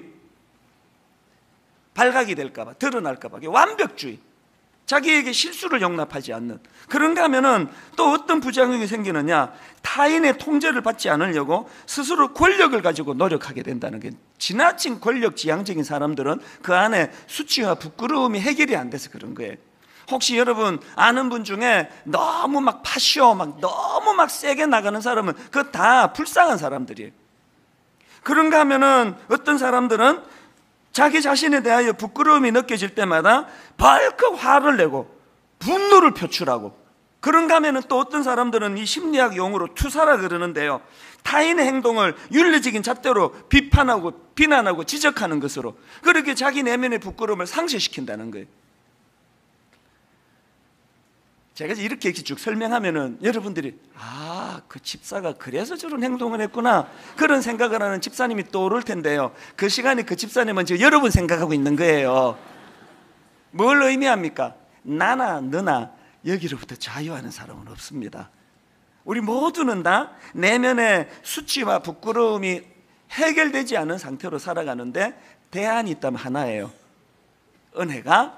발각이 될까봐, 드러날까봐, 완벽주의, 자기에게 실수를 용납하지 않는. 그런가 하면은 또 어떤 부작용이 생기느냐? 타인의 통제를 받지 않으려고 스스로 권력을 가지고 노력하게 된다는 게, 지나친 권력 지향적인 사람들은 그 안에 수치와 부끄러움이 해결이 안 돼서 그런 거예요. 혹시 여러분 아는 분 중에 너무 막 파쇼, 막 너무 막 세게 나가는 사람은 그거 다 불쌍한 사람들이에요. 그런가 하면은 어떤 사람들은 자기 자신에 대하여 부끄러움이 느껴질 때마다 벌컥 화를 내고 분노를 표출하고, 그런가 하면 또 어떤 사람들은 이 심리학 용어로 투사라 그러는데요, 타인의 행동을 윤리적인 잣대로 비판하고 비난하고 지적하는 것으로 그렇게 자기 내면의 부끄러움을 상쇄시킨다는 거예요. 제가 이렇게 쭉 설명하면은 여러분들이 아, 그 집사가 그래서 저런 행동을 했구나, 그런 생각을 하는 집사님이 떠오를 텐데요, 그 시간에 그 집사님은 지금 여러분 생각하고 있는 거예요. 뭘 의미합니까? 나나 너나 여기로부터 자유하는 사람은 없습니다. 우리 모두는 다 내면의 수치와 부끄러움이 해결되지 않은 상태로 살아가는데 대안이 있다면 하나예요. 은혜가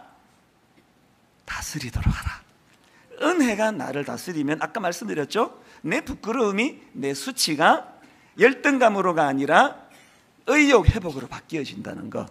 다스리도록 하라. 은혜가 나를 다스리면, 아까 말씀드렸죠, 내 부끄러움이, 내 수치가 열등감으로가 아니라 의욕 회복으로 바뀌어진다는 것.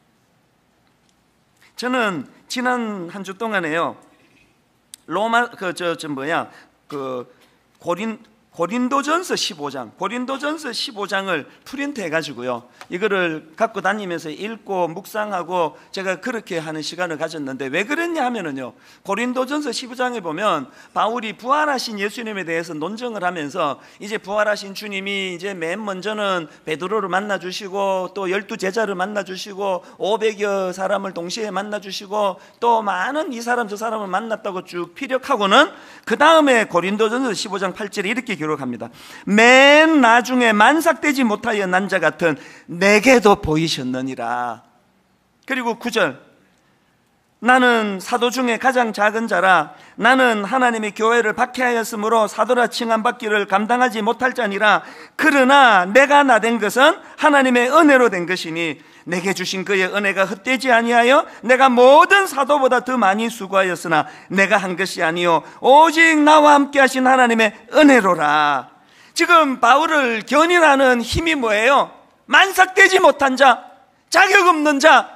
저는 지난 한 주 동안에요, 로마 그 저 저 뭐야 그 고린 고린도전서 십오 장, 고린도전서 십오 장을 프린트 해가지고요, 이거를 갖고 다니면서 읽고 묵상하고 제가 그렇게 하는 시간을 가졌는데, 왜 그랬냐 하면은요, 고린도전서 십오 장에 보면 바울이 부활하신 예수님에 대해서 논증을 하면서, 이제 부활하신 주님이 이제 맨 먼저는 베드로를 만나 주시고 또 열두 제자를 만나 주시고 오백여 사람을 동시에 만나 주시고 또 많은 이 사람 저 사람을 만났다고 쭉 피력하고는 그 다음에 고린도전서 십오 장 팔 절에 이렇게 기록합니다. 맨 나중에 만삭되지 못하여 난 자 같은 내게도 보이셨느니라. 그리고 구 절, 나는 사도 중에 가장 작은 자라 나는 하나님의 교회를 박해하였으므로 사도라 칭함받기를 감당하지 못할 자니라. 그러나 내가 나된 것은 하나님의 은혜로 된 것이니 내게 주신 그의 은혜가 헛되지 아니하여 내가 모든 사도보다 더 많이 수고하였으나 내가 한 것이 아니요 오직 나와 함께 하신 하나님의 은혜로라. 지금 바울을 견인하는 힘이 뭐예요? 만삭되지 못한 자, 자격 없는 자,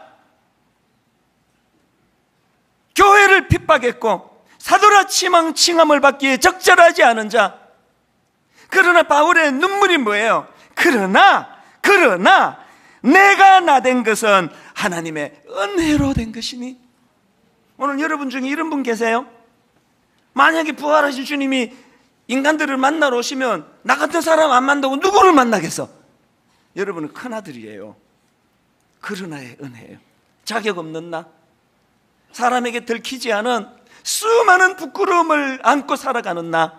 교회를 핍박했고 사도라 칭함, 칭함을 받기에 적절하지 않은 자. 그러나 바울의 눈물이 뭐예요? 그러나 그러나 내가 나된 것은 하나님의 은혜로 된 것이니. 오늘 여러분 중에 이런 분 계세요? 만약에 부활하신 주님이 인간들을 만나러 오시면 나 같은 사람 안 만나고 누구를 만나겠어? 여러분은 큰아들이에요. 그러나의 은혜예요. 자격 없는 나, 사람에게 들키지 않은 수많은 부끄러움을 안고 살아가는 나,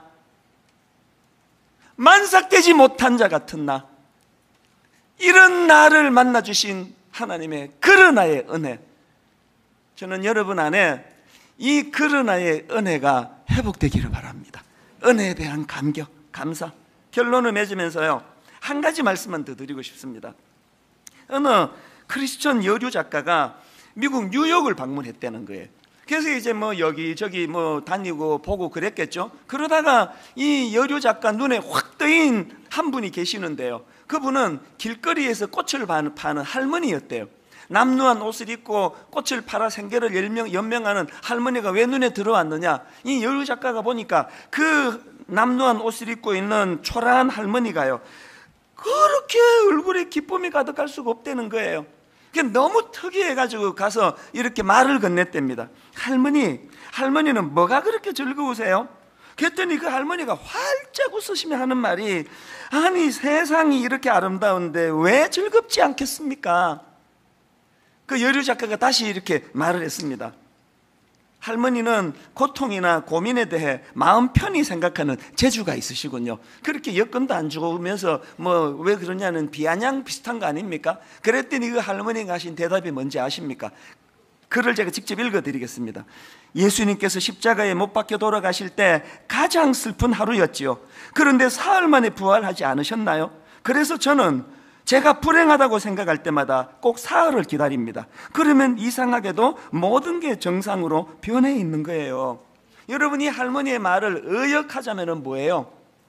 만삭되지 못한 자 같은 나, 이런 나를 만나주신 하나님의 그러나의 은혜. 저는 여러분 안에 이 그러나의 은혜가 회복되기를 바랍니다. 은혜에 대한 감격, 감사. 결론을 맺으면서요, 한 가지 말씀만 더 드리고 싶습니다. 어느 크리스천 여류 작가가 미국 뉴욕을 방문했다는 거예요. 그래서 이제 뭐 여기저기 뭐 다니고 보고 그랬겠죠. 그러다가 이 여류 작가 눈에 확 뜨인 한 분이 계시는데요, 그분은 길거리에서 꽃을 파는 할머니였대요. 남루한 옷을 입고 꽃을 팔아 생계를 연명, 연명하는 할머니가 왜 눈에 들어왔느냐, 이 여류 작가가 보니까 그 남루한 옷을 입고 있는 초라한 할머니가요, 그렇게 얼굴에 기쁨이 가득할 수가 없다는 거예요. 너무 특이해가지고 가서 이렇게 말을 건넸답니다. 할머니, 할머니는 뭐가 그렇게 즐거우세요? 그랬더니 그 할머니가 활짝 웃으시며 하는 말이, 아니 세상이 이렇게 아름다운데 왜 즐겁지 않겠습니까? 그 여류 작가가 다시 이렇게 말을 했습니다. 할머니는 고통이나 고민에 대해 마음 편히 생각하는 재주가 있으시군요. 그렇게 여건도 안 주면서 뭐 왜 그러냐는 비아냥 비슷한 거 아닙니까? 그랬더니 그 할머니가 하신 대답이 뭔지 아십니까? 글을 제가 직접 읽어드리겠습니다. 예수님께서 십자가에 못 박혀 돌아가실 때 가장 슬픈 하루였지요. 그런데 사흘 만에 부활하지 않으셨나요? 그래서 저는 제가 불행하다고 생각할 때마다 꼭 사흘을 기다립니다. 그러면 이상하게도 모든 게 정상으로 변해 있는 거예요. 여러분이 할머니의 말을 의역하자면 뭐예요?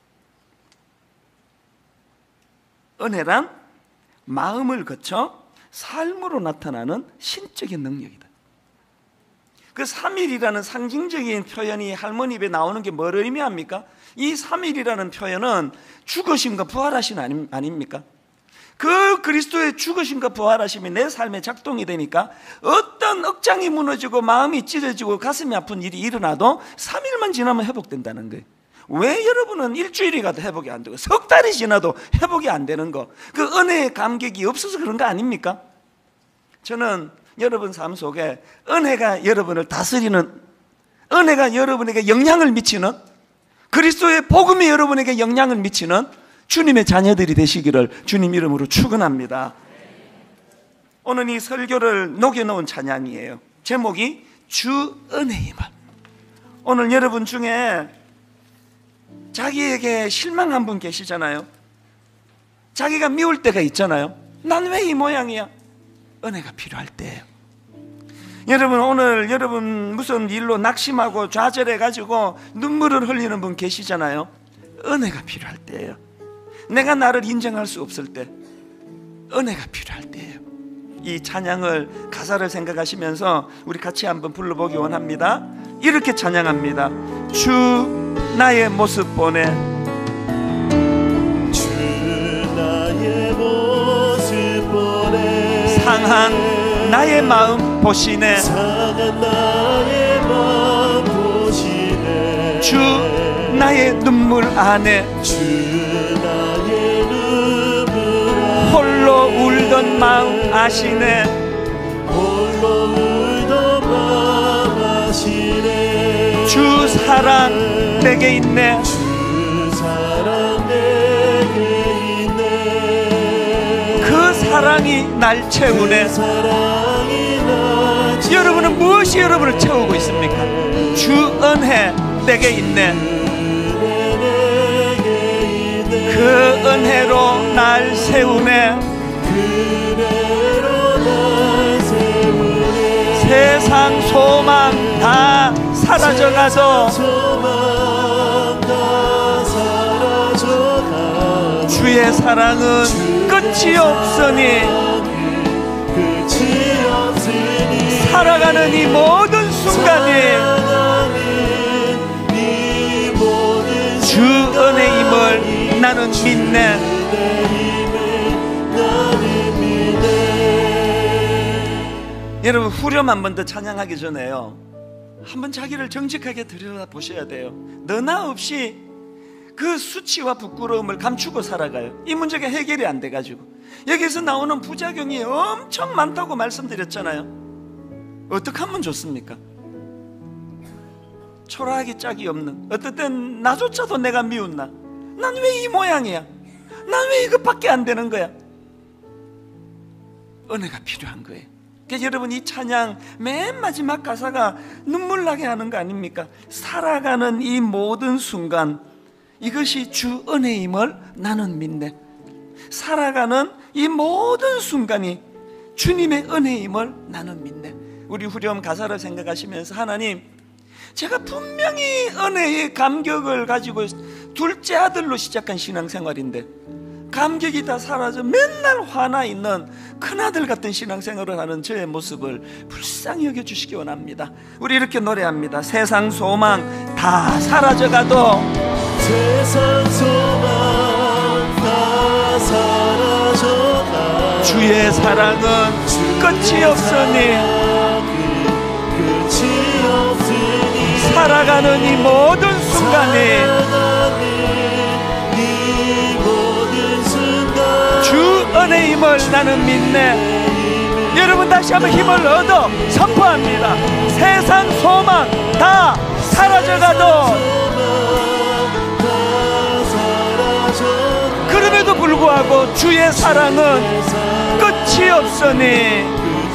은혜란 마음을 거쳐 삶으로 나타나는 신적인 능력이다. 그 삼일이라는 상징적인 표현이 할머니 입에 나오는 게 뭘 의미합니까? 이 삼일이라는 표현은 죽으심과 부활하신 아니, 아닙니까? 그 그리스도의 죽으심과 부활하심이 내 삶에 작동이 되니까 어떤 억장이 무너지고 마음이 찢어지고 가슴이 아픈 일이 일어나도 삼 일만 지나면 회복된다는 거예요. 왜 여러분은 일주일이 가도 회복이 안 되고 석 달이 지나도 회복이 안 되는 거, 그 은혜의 감격이 없어서 그런 거 아닙니까? 저는 여러분 삶 속에 은혜가 여러분을 다스리는, 은혜가 여러분에게 영향을 미치는, 그리스도의 복음이 여러분에게 영향을 미치는 주님의 자녀들이 되시기를 주님 이름으로 축원합니다. 오늘 이 설교를 녹여놓은 찬양이에요. 제목이 주 은혜임을. 오늘 여러분 중에 자기에게 실망한 분 계시잖아요. 자기가 미울 때가 있잖아요. 난 왜 이 모양이야? 은혜가 필요할 때예요. 여러분, 오늘 여러분 무슨 일로 낙심하고 좌절해가지고 눈물을 흘리는 분 계시잖아요. 은혜가 필요할 때예요. 내가 나를 인정할 수 없을 때 은혜가 필요할 때예요. 이 찬양을, 가사를 생각하시면서 우리 같이 한번 불러보기 원합니다. 이렇게 찬양합니다. 주 나의 모습 보내, 주 나의 모습 보내, 상한 나의 마음 보시네, 상한 나의 마음 보시네, 주 나의 눈물 안에, 주 나의 눈물 안에 홀로 울던 마음 아시네, 홀로 울던 마음 아시네, 주 사랑 내게 있네, 주 사랑 내게 있네, 그 사랑이 날 채우네. 그 사랑이 날 채우네. 여러분은 무엇이 여러분을 채우고 있습니까? 주 은혜 내게 있네. 그 은혜로 날 세우네. 세상 소망 다 사라져가서 주의 사랑은 끝이 없으니 살아가는 이 모든 순간이 주 은혜임을 나는 믿네. 여러분, 후렴 한 번 더 찬양하기 전에요, 한번 자기를 정직하게 들여다보셔야 돼요. 너나 없이 그 수치와 부끄러움을 감추고 살아가요. 이 문제가 해결이 안 돼가지고. 여기서 나오는 부작용이 엄청 많다고 말씀드렸잖아요. 어떻게 하면 좋습니까? 초라하기 짝이 없는, 어떨 땐 나조차도 내가 미웠나? 난 왜 이 모양이야? 난 왜 이것밖에 안 되는 거야? 은혜가 필요한 거예요. 그러니까 여러분, 이 찬양 맨 마지막 가사가 눈물 나게 하는 거 아닙니까? 살아가는 이 모든 순간, 이것이 주 은혜임을 나는 믿네. 살아가는 이 모든 순간이 주님의 은혜임을 나는 믿네. 우리 후렴 가사를 생각하시면서, 하나님, 제가 분명히 은혜의 감격을 가지고 둘째 아들로 시작한 신앙생활인데 감격이 다 사라져 맨날 화나 있는 큰아들 같은 신앙생활을 하는 저의 모습을 불쌍히 여겨주시기 원합니다. 우리 이렇게 노래합니다. 세상 소망 다 사라져가도, 세상 소망 다 사라져가도 주의 사랑은 끝이 없으니, 끝이 없으니 살아가는 이 모든 순간이 주 은혜임을 나는 믿네. 여러분, 다시 한번 힘을 얻어 선포합니다. 세상 소망 다 사라져가도, 그럼에도 불구하고 주의 사랑은 끝이 없으니,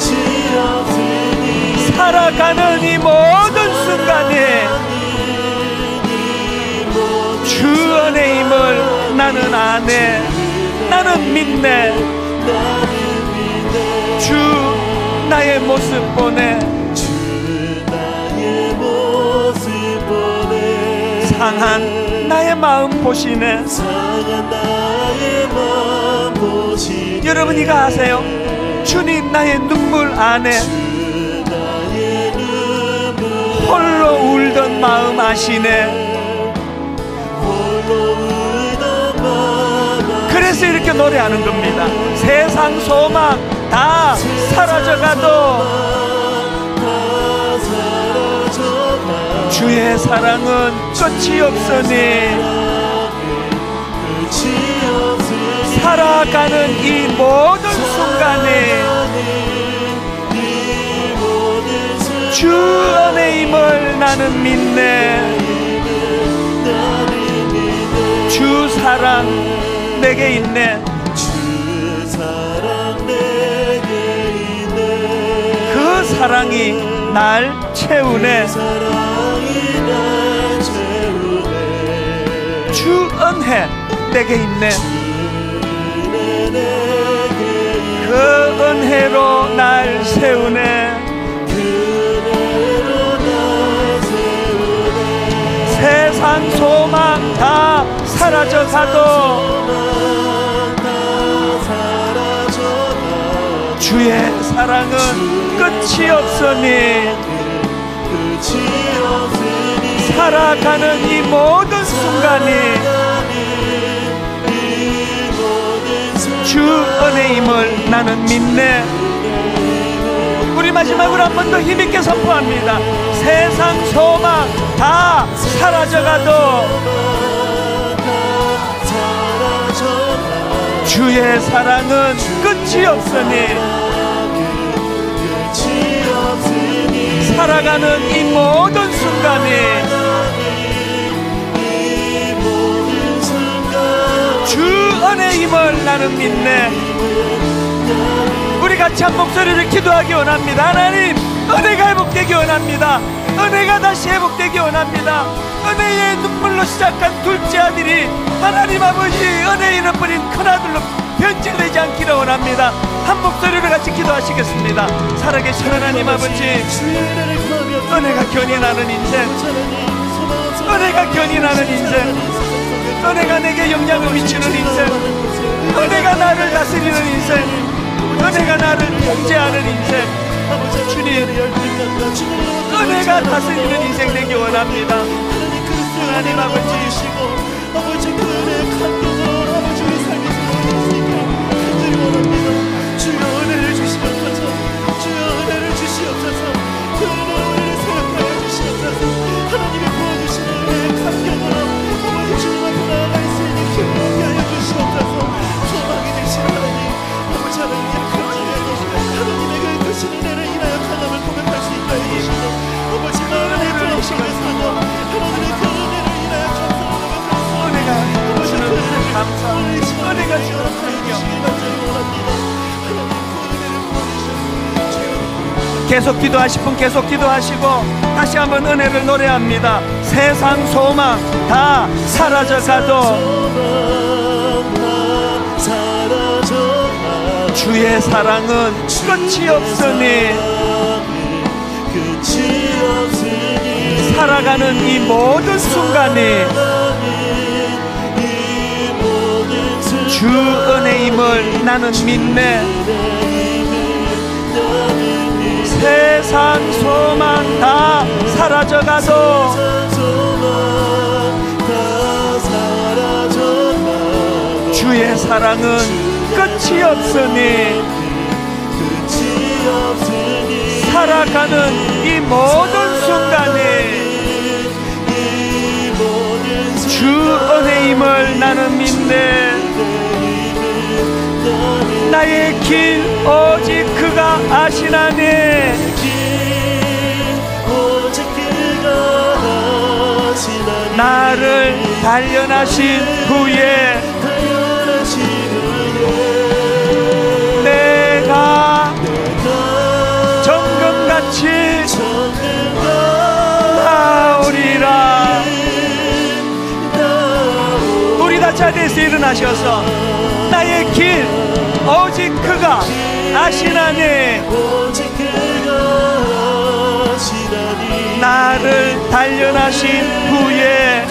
살아가는 이 모든 순간에 주 은혜임을 나는 아네. 나는 믿네. 주 나의 모습 보내. 상한 나의 마음 보시네. 여러분, 이거 아세요? 주님 나의 눈물 안에 홀로 울던 마음 아시네. 그래서 이렇게 노래하는 겁니다. 세상 소망 다 사라져가도 주의 사랑은 끝이 없으니, 살아가는 이 모든 순간에 주 은혜임을 나는 믿네. 주 사랑 내게 있네. 그 사랑이 날 채우네. 주 은혜 내게 있네. 그 은혜로 날 세우네. 세상 소망 다 사라져가도 주의 사랑은 끝이 없으니, 살아가는 이 모든 순간이 주 은혜임을 나는 믿네. 우리 마지막으로 한 번 더 힘있게 선포합니다. 세상 소망 다 사라져가도 주의 사랑은 끝이 없으니, 살아가는 이 모든 순간이 주 은혜임을 나는 믿네. 우리 같이 한 목소리를 기도하기 원합니다. 하나님, 은혜가 회복되기 원합니다. 은혜가 다시 회복되기 원합니다. 은혜의 눈물로 시작한 둘째 아들이 하나님 아버지 은혜 잃어버린 큰아들로 변질되지 않기를 원합니다. 한 목소리로 같이 기도하시겠습니다. 살아계신 하나님 아버지, 은혜가 견인하는 인생, 은혜가 견인하는 인생, 은혜가 내게 영향을 미치는 인생, 은혜가 나를 다스리는 인생, 은혜가 나를 통제하는 인생, 주님, 은혜가 다스리는 인생 되기 원합니다. 하나님 아버지, 아버지 그 은혜의 감동을 아버지 우리 삶에 드릴 수 있게 간절히 원합니다. 주여 은혜를 주시옵소서. 주여 은혜를 주시옵소서. 그 은혜 우리를 생각하여 주시옵소서. 하나님이 부어주시는 은혜의 감격으로 아버지 주님 앞에 나아갈 수 있는 힘을 얻게 하여 주시옵소서. 소망이 되신 하나님, 아버지 하나님의 간절히 하나님에게 드신 은혜를 인하여 강함을 고백할 수 있게 하여 주시고 아버지 마음의 부러움을 사며 하나님의 그 은혜를 인하여 감사하는 은혜가 주는 감사, 은혜가 주는 감격. 계속 기도하실 분 계속 기도하시고 다시 한번 은혜를 노래합니다. 세상 소망 다 사라져가도 주의 사랑은 끝이 없으니 살아가는 이 모든 순간이 주 은혜임을 나는 믿네. 세상 소망 다 사라져가도 주의 사랑은 끝이 없으니 살아가는 이 모든 순간이 주 은혜임을 나는 믿네. 나의 길 오직 그가 아시나니 나를 단련하신 후에 내가 정금같이 나오리라. 우리 다 자리에서 일어나셔서 나의 길 오직 그가 아시나니 나를 단련하신 후에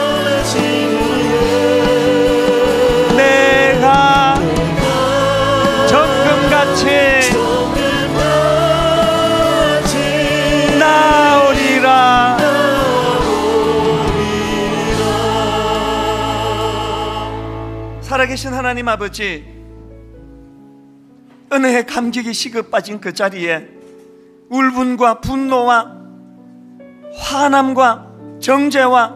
내가 정금같이 나오리라. 살아계신 하나님 아버지, 은혜의 감격이 식어 빠진 그 자리에 울분과 분노와 화남과 정죄와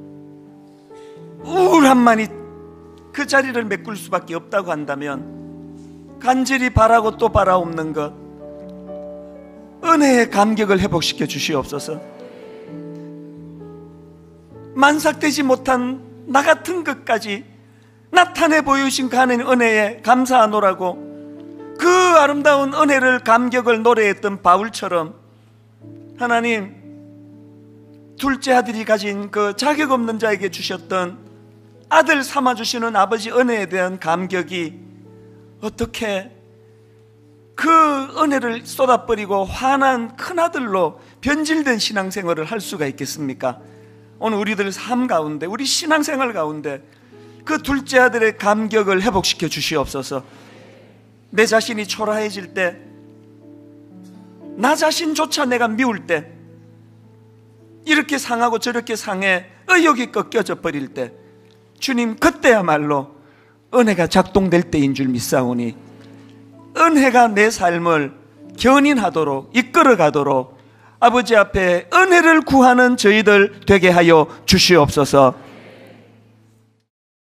우울함만이 그 자리를 메꿀 수밖에 없다고 한다면 간절히 바라고 또 바라옵는 것, 은혜의 감격을 회복시켜 주시옵소서. 만삭되지 못한 나 같은 것까지 나타내 보여주신 그 하나님 은혜에 감사하노라고 그 아름다운 은혜를 감격을 노래했던 바울처럼 하나님, 둘째 아들이 가진 그 자격 없는 자에게 주셨던 아들 삼아주시는 아버지 은혜에 대한 감격이 어떻게 그 은혜를 쏟아버리고 화난 큰아들로 변질된 신앙생활을 할 수가 있겠습니까? 오늘 우리들 삶 가운데, 우리 신앙생활 가운데 그 둘째 아들의 감격을 회복시켜 주시옵소서. 내 자신이 초라해질 때, 나 자신조차 내가 미울 때, 이렇게 상하고 저렇게 상해 의욕이 꺾여져 버릴 때, 주님 그때야말로 은혜가 작동될 때인 줄 믿사오니 은혜가 내 삶을 견인하도록 이끌어가도록 아버지 앞에 은혜를 구하는 저희들 되게 하여 주시옵소서.